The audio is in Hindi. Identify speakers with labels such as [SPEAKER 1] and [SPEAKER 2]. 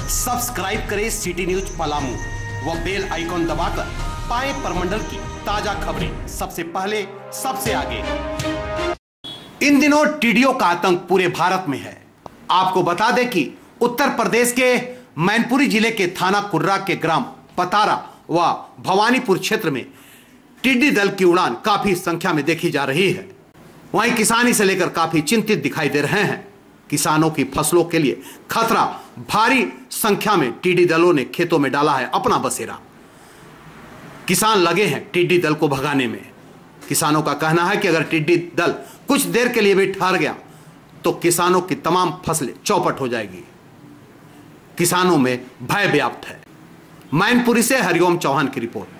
[SPEAKER 1] सब्सक्राइब करें सिटी न्यूज पलामू व बेल आइकॉन दबाकर पाएं परमंडल की ताजा खबरें सबसे पहले सबसे आगे। इन दिनों टिड्डियों का आतंक पूरे भारत में है। आपको बता दें कि उत्तर प्रदेश के मैनपुरी जिले के थाना कुर्रा के ग्राम पतारा व भवानीपुर क्षेत्र में टिड्डी दल की उड़ान काफी संख्या में देखी जा रही है। वहीं किसानी से लेकर काफी चिंतित दिखाई दे रहे हैं। किसानों की फसलों के लिए खतरा, भारी संख्या में टिड्डी दलों ने खेतों में डाला है अपना बसेरा। किसान लगे हैं टिड्डी दल को भगाने में। किसानों का कहना है कि अगर टिड्डी दल कुछ देर के लिए भी ठहर गया तो किसानों की तमाम फसलें चौपट हो जाएगी। किसानों में भय व्याप्त है। मैनपुरी से हरिओम चौहान की रिपोर्ट।